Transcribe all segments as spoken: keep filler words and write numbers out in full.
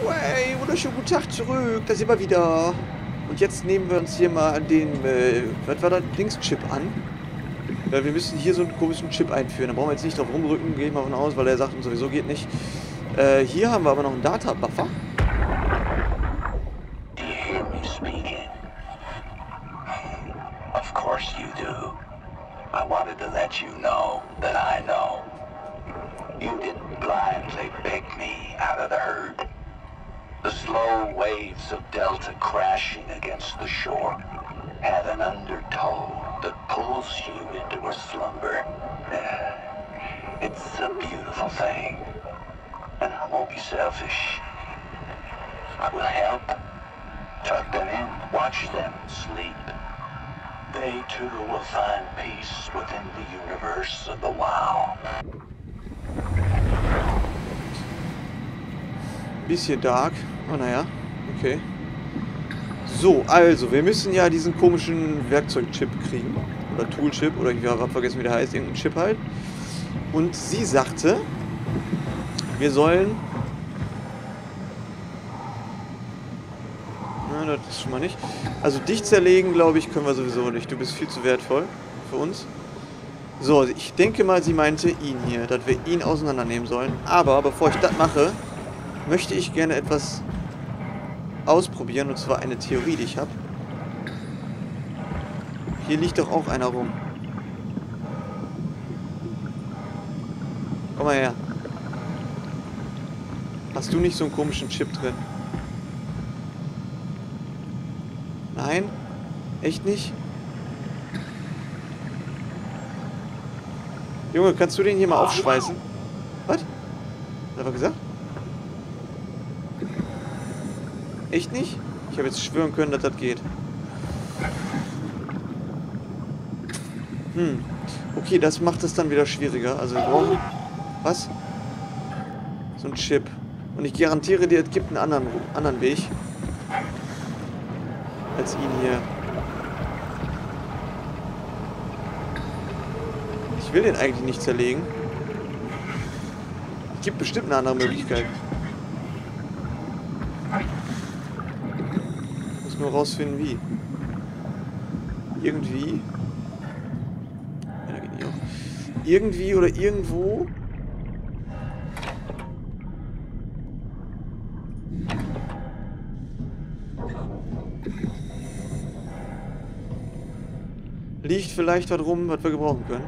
Hey, wunderschönen guten Tag zurück. Da sind wir wieder. Und jetzt nehmen wir uns hier mal den, äh, was war das, Dings-Chip an. Weil wir müssen hier so einen komischen Chip einführen. Da brauchen wir jetzt nicht drauf rumrücken, gehen wir davon aus, weil er sagt, uns sowieso geht nicht. Äh, hier haben wir aber noch einen Data-Buffer. Do you hear me speaking? Of course you do. I wanted to let you know that I know. You didn't blindly pick me out of the herd. The slow waves of Delta crashing against the shore have an undertow that pulls you into a slumber. It's a beautiful thing. And I won't be selfish. I will help. Tuck them in, watch them sleep. They too will find peace within the universe of the WoW. Bisschen dark. Oh, naja. Okay. So, also, wir müssen ja diesen komischen Werkzeugchip kriegen. Oder Toolchip, oder ich habe vergessen, wie der heißt. Irgendein Chip halt. Und sie sagte, wir sollen... Na, das ist schon mal nicht. Also, dich zerlegen, glaube ich, können wir sowieso nicht. Du bist viel zu wertvoll für uns. So, ich denke mal, sie meinte ihn hier, dass wir ihn auseinandernehmen sollen. Aber, bevor ich das mache, möchte ich gerne etwas ausprobieren, und zwar eine Theorie, die ich habe. Hier liegt doch auch einer rum. Komm mal her. Hast du nicht so einen komischen Chip drin? Nein? Echt nicht? Junge, kannst du den hier mal aufschweißen? Was? Hat er was gesagt? Echt nicht? Ich habe jetzt schwören können, dass das geht. Hm. Okay, das macht es dann wieder schwieriger. Also wir brauchen... Was? So ein Chip. Und ich garantiere dir, es gibt einen anderen, anderen Weg. Als ihn hier. Ich will den eigentlich nicht zerlegen. Es gibt bestimmt eine andere Möglichkeit. Nur rausfinden, wie. Irgendwie. Ja, geht nicht auch. Irgendwie oder irgendwo. Liegt vielleicht was rum, was wir gebrauchen können.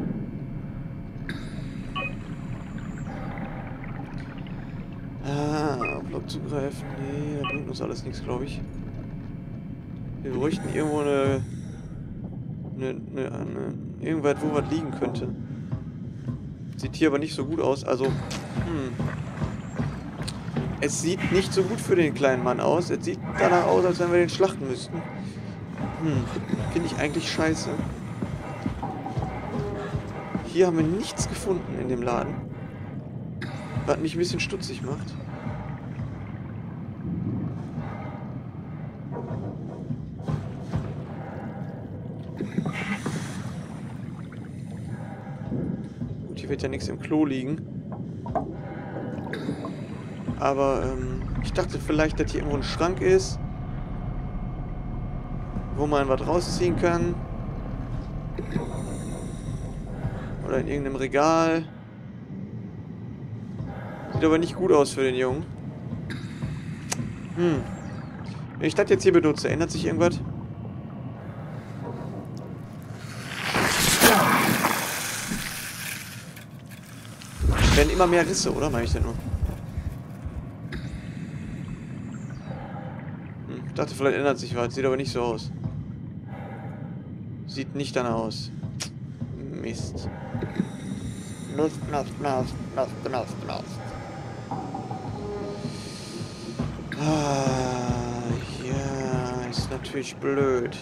Ah, Block zugreifen. Nee, da bringt uns alles nichts, glaube ich. Wir bräuchten irgendwo eine, eine, eine, eine... Irgendwas, wo was liegen könnte. Sieht hier aber nicht so gut aus. Also, hm. Es sieht nicht so gut für den kleinen Mann aus. Es sieht danach aus, als wenn wir den schlachten müssten. Hm. Finde ich eigentlich scheiße. Hier haben wir nichts gefunden in dem Laden. Was mich ein bisschen stutzig macht. Hier wird ja nichts im Klo liegen. Aber ähm, ich dachte vielleicht, dass hier irgendwo ein Schrank ist, wo man was rausziehen kann. Oder in irgendeinem Regal. Sieht aber nicht gut aus für den Jungen. Hm. Wenn ich das jetzt hier benutze, ändert sich irgendwas? Werden immer mehr Risse, oder? Meine ich denn nur? Hm, ich dachte, vielleicht ändert sich was. Sieht aber nicht so aus. Sieht nicht danach aus. Mist. Mist, Mist, Mist, Mist, Mist, Mist. Ah, ja, ist natürlich blöd.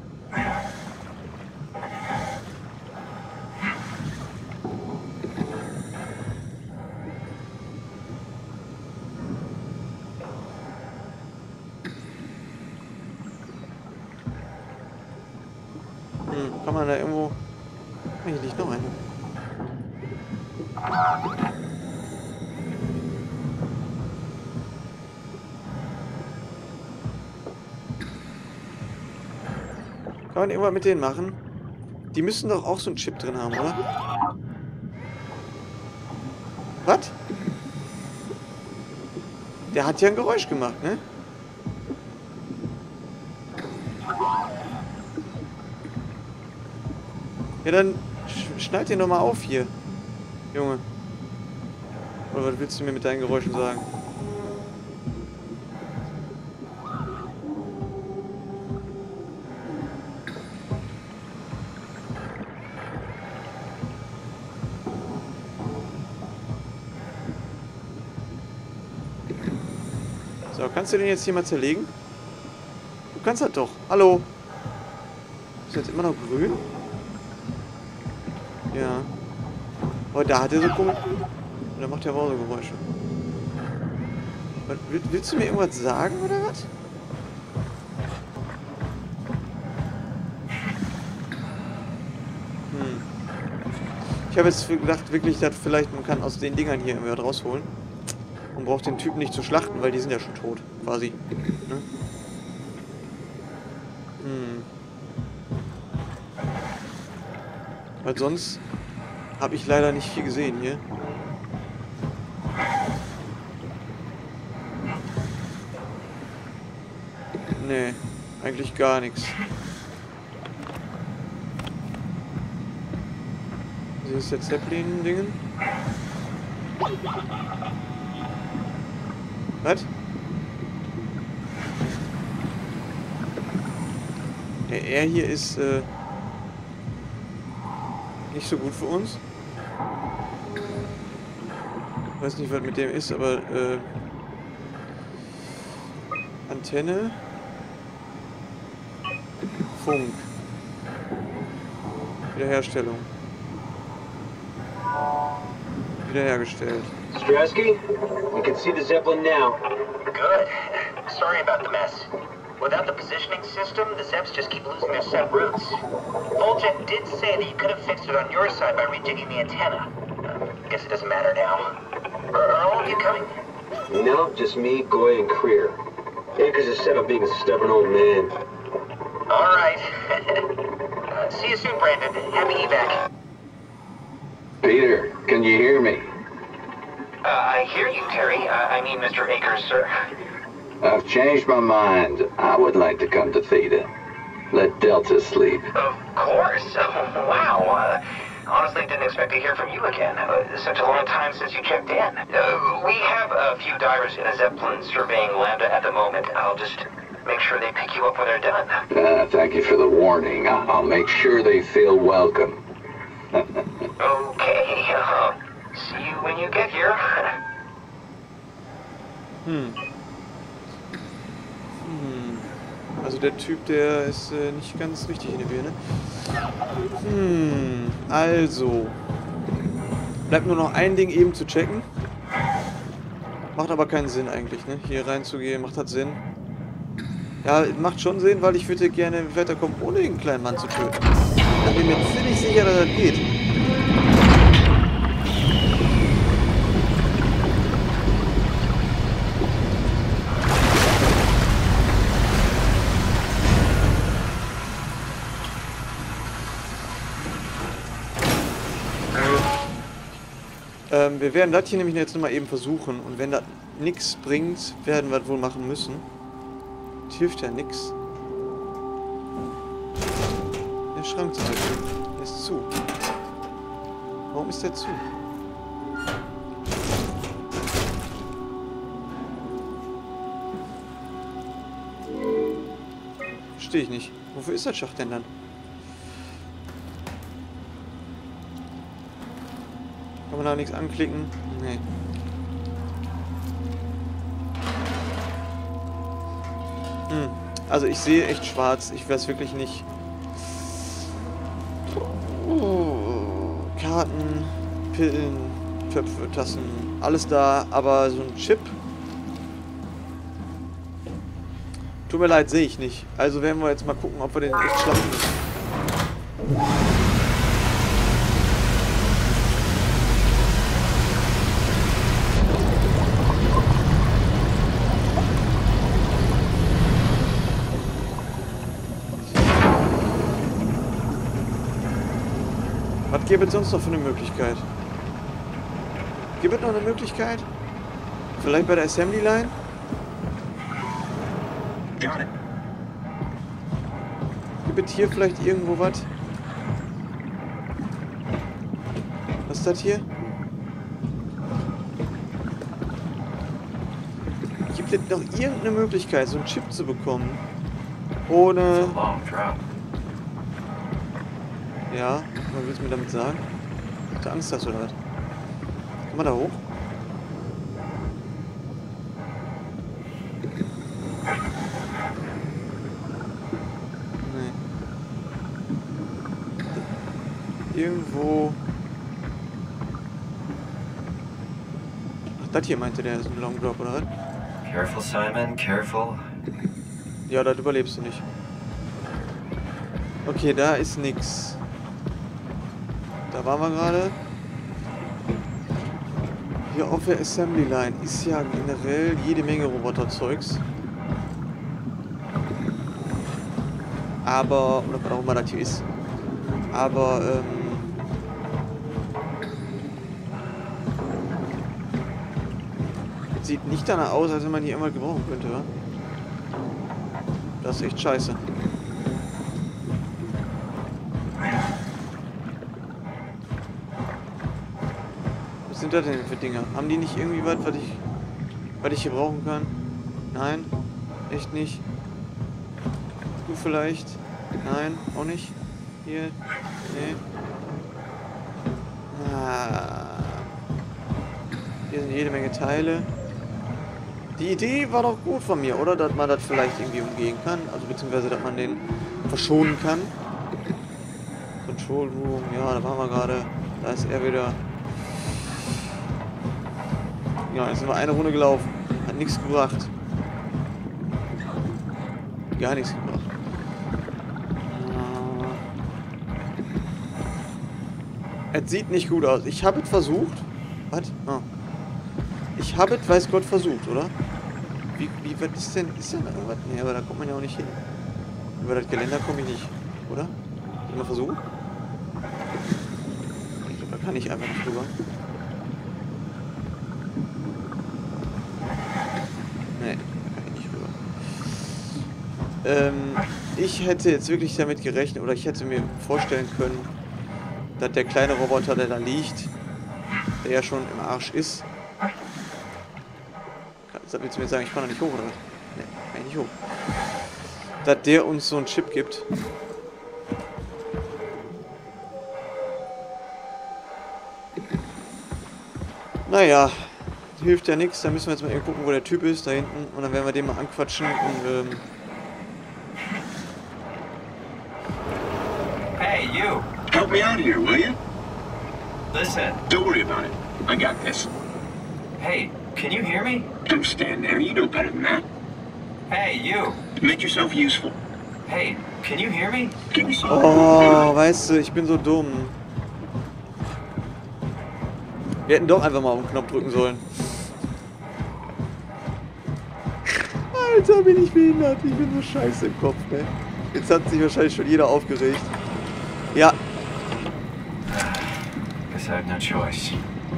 Kann man da irgendwo... Hier liegt noch eine. Kann man irgendwas mit denen machen? Die müssen doch auch so einen Chip drin haben, oder? Was? Der hat ja ein Geräusch gemacht, ne? Ja, dann sch schneid den doch mal auf hier, Junge. Oder was willst du mir mit deinen Geräuschen sagen? So, kannst du den jetzt hier mal zerlegen? Du kannst das doch. Hallo? Ist jetzt immer noch grün? Ja. Aber da hat er so komisch... Da macht er aber auch so Geräusche. Was, will, willst du mir irgendwas sagen, oder was? Hm. Ich habe jetzt gedacht, wirklich, dass vielleicht man kann aus den Dingern hier irgendwas rausholen. Und braucht den Typen nicht zu schlachten, weil die sind ja schon tot, quasi. Ne? Hm. Weil sonst habe ich leider nicht viel gesehen hier. Nee, eigentlich gar nichts. Hier ist der Zeppelin-Dingen. Was? Ja, er hier ist äh, nicht so gut für uns. Ich weiß nicht, was mit dem ist, aber äh, Antenne, Funk, Wiederherstellung, wiederhergestellt. Strasky, you can see the Zeppelin now. Good. Sorry about the mess. Without the positioning system, the Zeps just keep losing their set routes. Voljet did say that you could have fixed it on your side by redigging the antenna. Uh, guess it doesn't matter now. Are, are all of you coming? No, just me, Goy, and Creer. Akers is set up being a stubborn old man. All right. uh, see you soon, Brandon. Happy evac. Peter, can you hear me? Uh, I hear you, Terry. Uh, I mean, Mister Akers, sir. I've changed my mind. I would like to come to Theta. Let Delta sleep. Of course. Oh, wow. Uh, honestly, didn't expect to hear from you again. Uh, such a long time since you checked in. Uh, we have a few divers in a Zeppelin surveying Lambda at the moment. I'll just make sure they pick you up when they're done. Uh, thank you for the warning. I- I'll make sure they feel welcome. Okay. Uh, see you when you get here. Hm. Hm. Also der Typ, der ist äh, nicht ganz richtig in der Birne. Hm. Also. Bleibt nur noch ein Ding eben zu checken. Macht aber keinen Sinn eigentlich, ne? Hier reinzugehen, macht das Sinn? Ja, macht schon Sinn, weil ich würde gerne weiterkommen, ohne den kleinen Mann zu töten. Da bin ich mir ziemlich sicher, dass das geht. Ähm, wir werden das hier nämlich jetzt nochmal eben versuchen. Und wenn das nichts bringt, werden wir das wohl machen müssen. Das hilft ja nichts. Der Schrank zum Beispiel. Der ist zu. Warum ist der zu? Verstehe ich nicht. Wofür ist das Schacht denn dann? Kann man da nichts anklicken? Nee. Hm. Also ich sehe echt schwarz. Ich weiß wirklich nicht. Oh, Karten, Pillen, Töpfe, Tassen, alles da. Aber so ein Chip. Tut mir leid, sehe ich nicht. Also werden wir jetzt mal gucken, ob wir den echt schlafen müssen. gäbe es sonst noch für eine Möglichkeit? Gibt es noch eine Möglichkeit? Vielleicht bei der Assembly Line? Got it. Gibt es hier vielleicht irgendwo was? Was ist das hier? Gibt es noch irgendeine Möglichkeit, so einen Chip zu bekommen? Ohne... Ja, was willst du mir damit sagen? Dass du Angst hast oder was? Kann man da hoch? Nee. Irgendwo... Ach, das hier meinte der, ist ein Long Drop, oder was? Careful, Simon, careful. Ja, das überlebst du nicht. Okay, da ist nix. Da waren wir gerade. Hier auf der Assembly Line ist ja generell jede Menge Roboterzeugs. Aber, oder was auch immer das hier ist. Aber, ähm... sieht nicht danach aus, als wenn man hier immer gebrauchen könnte, wa? Das ist echt scheiße. Was sind das denn für Dinger? Haben die nicht irgendwie was, was ich, was ich hier brauchen kann? Nein? Echt nicht? Du vielleicht? Nein? Auch nicht? Hier? Nee? Ah. Hier sind jede Menge Teile. Die Idee war doch gut von mir, oder? Dass man das vielleicht irgendwie umgehen kann. Also beziehungsweise, dass man den verschonen kann. Control Room, ja, da waren wir gerade. Da ist er wieder. Ja, jetzt sind wir eine Runde gelaufen. Hat nichts gebracht. Gar nichts gebracht. Uh, es sieht nicht gut aus. Ich habe es versucht. Was? Oh. Ich habe es, weiß Gott, versucht, oder? Wie, wie, was ist denn? Ist denn da irgendwas? Nee, aber da kommt man ja auch nicht hin. Über das Geländer komme ich nicht, oder? Soll mal versuchen? Ich glaube, da kann ich einfach nicht drüber. Nee, da kann ich nicht rüber. Ähm, ich hätte jetzt wirklich damit gerechnet, oder ich hätte mir vorstellen können, dass der kleine Roboter, der da liegt, der ja schon im Arsch ist. Das willst du mir sagen, ich kann da nicht hoch, oder was? Ne, kann ich nicht hoch. Dass der uns so einen Chip gibt. Naja, hilft ja nichts. Da müssen wir jetzt mal eben gucken, wo der Typ ist, da hinten. Und dann werden wir den mal anquatschen und, ähm... Hey, you! Help me out here, will you? Listen. Don't worry about it. I got this. Hey, can you hear me? Don't stand there. You know better than that. Hey, you! Make yourself useful. Hey, can you hear me? Give me some. Oh, weißt du, ich bin so dumm. Wir hätten doch einfach mal auf den Knopf drücken sollen. Alter, bin ich behindert. Ich bin so scheiße im Kopf, ne? Jetzt hat sich wahrscheinlich schon jeder aufgeregt. Ja. Guess I had no choice.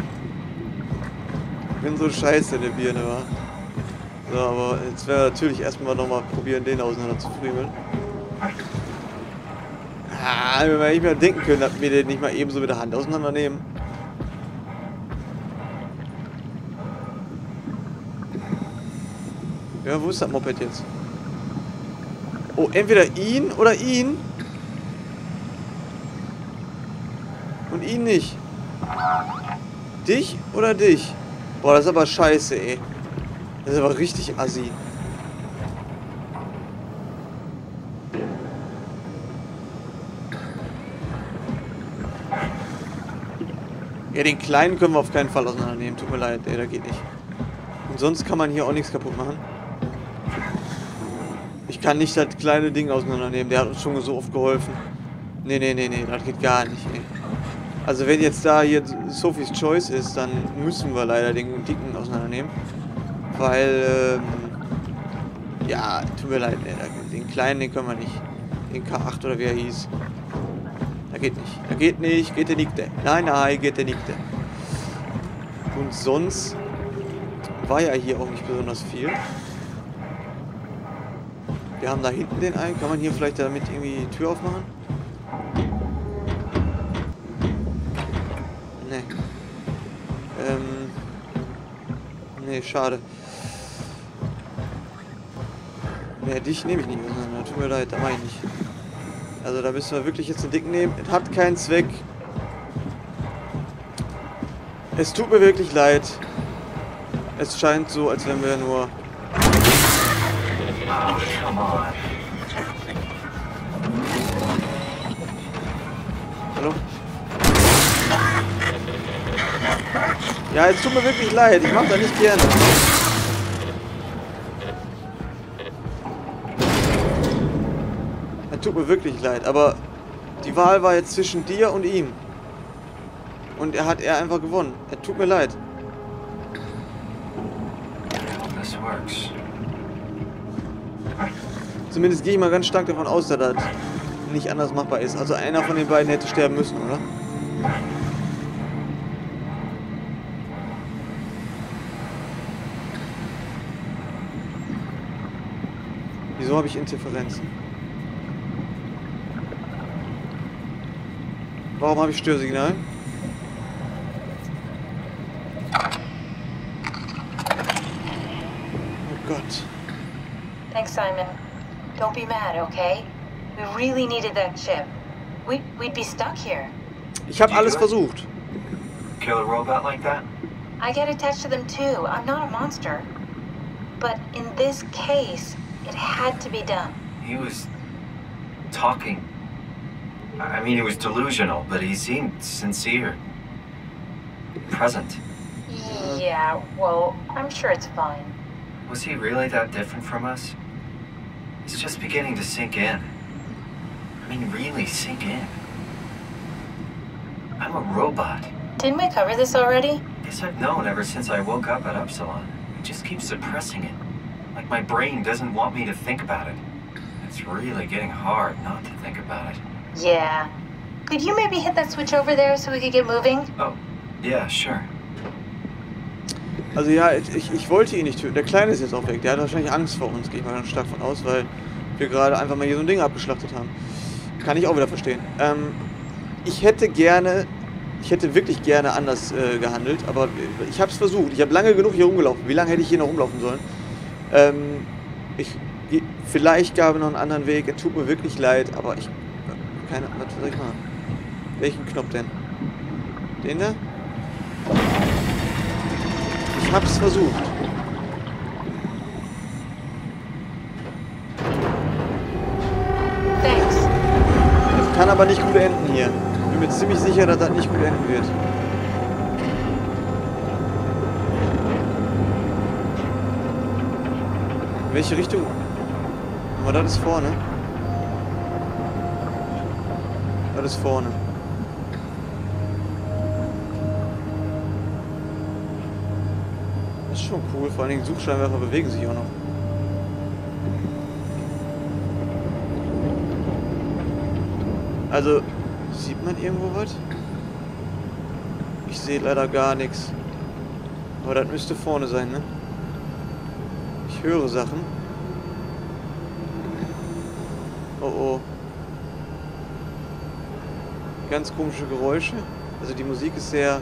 Ich bin so scheiße in der Birne, wa? So, aber jetzt werden wir natürlich erstmal nochmal probieren, den auseinander zu friemeln. Ah, wenn wir nicht mehr denken können, dass wir den nicht mal eben so mit der Hand auseinandernehmen. Ja, wo ist das Moped jetzt? Oh, entweder ihn oder ihn. Und ihn nicht. Dich oder dich? Boah, das ist aber scheiße, ey. Das ist aber richtig assi. Ja, den kleinen können wir auf keinen Fall auseinandernehmen. Tut mir leid, ey, da geht nicht. Und sonst kann man hier auch nichts kaputt machen. Ich kann nicht das kleine Ding auseinandernehmen. Der hat uns schon so oft geholfen. Nee, nee, nee, nee, das geht gar nicht, ey. Also wenn jetzt da hier Sophie's Choice ist, dann müssen wir leider den dicken auseinandernehmen. Weil, ähm, ja, tut mir leid, ey, den kleinen, den können wir nicht. Den K acht oder wie er hieß. Er geht nicht. Er geht nicht. Geht er nicht. Nein, nein, geht er nicht. Und sonst war ja hier auch nicht besonders viel. Wir haben da hinten den einen. Kann man hier vielleicht damit irgendwie die Tür aufmachen? Nee. Ähm. Nee, schade. Nee, dich nehme ich nicht auseinander. Tut mir leid, da mache ich nicht. Also da müssen wir wirklich jetzt einen dicken nehmen. Es hat keinen Zweck. Es tut mir wirklich leid. Es scheint so, als wenn wir nur... Oh, come on. Hallo? Ja, es tut mir wirklich leid. Ich mache das nicht gerne. Es tut mir wirklich leid, aber die Wahl war jetzt zwischen dir und ihm. Und er hat er einfach gewonnen. Es tut mir leid. This works. Zumindest gehe ich mal ganz stark davon aus, dass das nicht anders machbar ist. Also einer von den beiden hätte sterben müssen, oder? Wieso habe ich Interferenzen? Warum habe ich Störsignal? Oh Gott. Thanks, Simon. Don't be mad, okay? We really needed that chip. We, we'd be stuck here. Ich habe alles versucht. Kill a robot like that? I get attached to them too. I'm not a monster. But in this case, it had to be done. He was talking. I mean, he was delusional, but he seemed sincere. Present. Yeah, well, I'm sure it's fine. Was he really that different from us? It's just beginning to sink in. I mean, really sink in. I'm a robot. Didn't we cover this already? Guess I've known ever since I woke up at Upsilon. I just keep suppressing it. Like my brain doesn't want me to think about it. It's really getting hard not to think about it. Yeah. Could you maybe hit that switch over there so we could get moving? Oh, yeah, sure. Also ja, ich, ich wollte ihn nicht töten. Der Kleine ist jetzt auch weg. Der hat wahrscheinlich Angst vor uns, gehe ich mal ganz stark von aus, weil wir gerade einfach mal hier so ein Ding abgeschlachtet haben. Kann ich auch wieder verstehen. Ähm, ich hätte gerne, ich hätte wirklich gerne anders äh, gehandelt, aber ich habe es versucht. Ich habe lange genug hier rumgelaufen. Wie lange hätte ich hier noch rumlaufen sollen? Ähm, ich, vielleicht gab es noch einen anderen Weg. Es tut mir wirklich leid, aber ich... Keine, was soll ich machen? Welchen Knopf denn? Den da? Ich hab's versucht. Thanks. Das kann aber nicht gut enden hier. Ich bin mir ziemlich sicher, dass das nicht gut enden wird. In welche Richtung? Aber das ist vorne. Das ist vorne. Das ist schon cool, vor allen Dingen Suchscheinwerfer bewegen sich auch noch. Also, sieht man irgendwo was? Ich sehe leider gar nichts. Aber das müsste vorne sein, ne? Ich höre Sachen. Oh oh. Ganz komische Geräusche. Also die Musik ist sehr...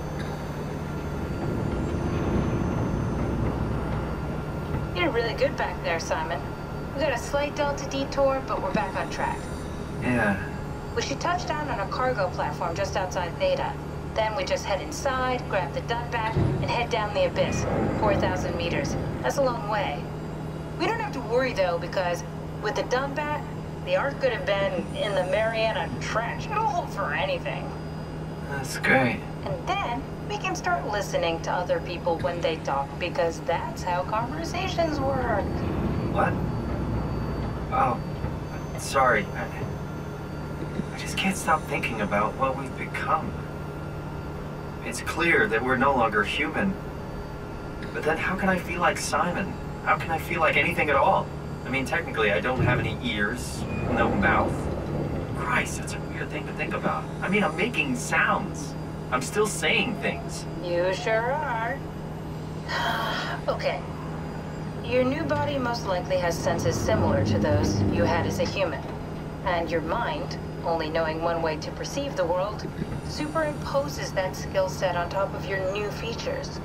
You're really good back there, Simon. We got a slight delta detour, but we're back on track. Yeah. We should touch down on a cargo platform just outside Theta. Then we just head inside, grab the Dunbat, and head down the abyss. four thousand meters. That's a long way. We don't have to worry, though, because with the Dunbat, the Ark could have been in the Mariana Trench. It'll hold for anything. That's great. And then we can start listening to other people when they talk, because that's how conversations work. What? Oh, sorry. I, I just can't stop thinking about what we've become. It's clear that we're no longer human. But then how can I feel like Simon? How can I feel like anything at all? I mean, technically, I don't have any ears, no mouth. Christ, that's a weird weird thing to think about. I mean, I'm making sounds. I'm still saying things. You sure are. Okay. Your new body most likely has senses similar to those you had as a human. And your mind, only knowing one way to perceive the world, superimposes that skill set on top of your new features.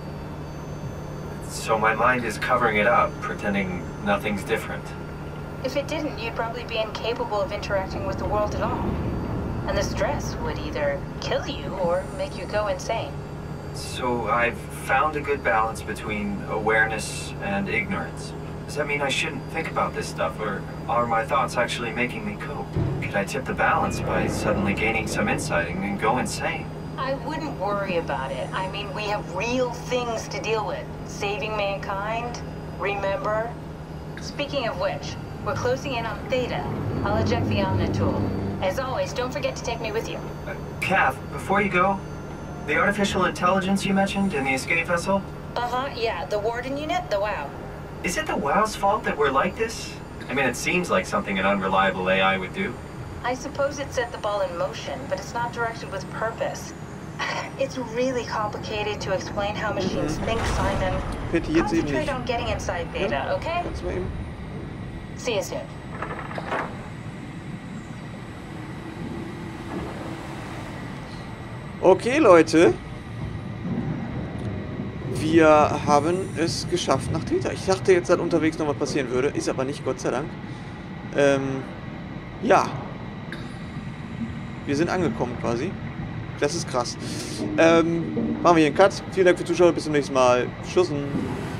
So my mind is covering it up, pretending nothing's different. If it didn't, you'd probably be incapable of interacting with the world at all. And the stress would either kill you or make you go insane. So I've found a good balance between awareness and ignorance. Does that mean I shouldn't think about this stuff, or are my thoughts actually making me cope? Could I tip the balance by suddenly gaining some insight and go insane? I wouldn't worry about it. I mean, we have real things to deal with. Saving mankind, remember? Speaking of which, we're closing in on Theta. I'll eject the Omni tool. As always, don't forget to take me with you. Uh, Kath, before you go, the artificial intelligence you mentioned in the escape vessel? Uh-huh, yeah, the Warden unit, the WOW. Is it the WOW's fault that we're like this? I mean, it seems like something an unreliable A I would do. I suppose it set the ball in motion, but it's not directed with purpose. It's really complicated to explain how machines think, Simon. Bitte jetzt eben Concentrate nicht. on getting inside Theta, okay? Kannst du mal eben? See you soon. Okay, Leute. Wir haben es geschafft nach Theta. Ich dachte jetzt, dass unterwegs noch was passieren würde. Ist aber nicht, Gott sei Dank. Ähm, ja. Wir sind angekommen quasi. Das ist krass. Ähm, machen wir hier einen Cut. Vielen Dank fürs Zuschauen. Bis zum nächsten Mal. Tschüssen.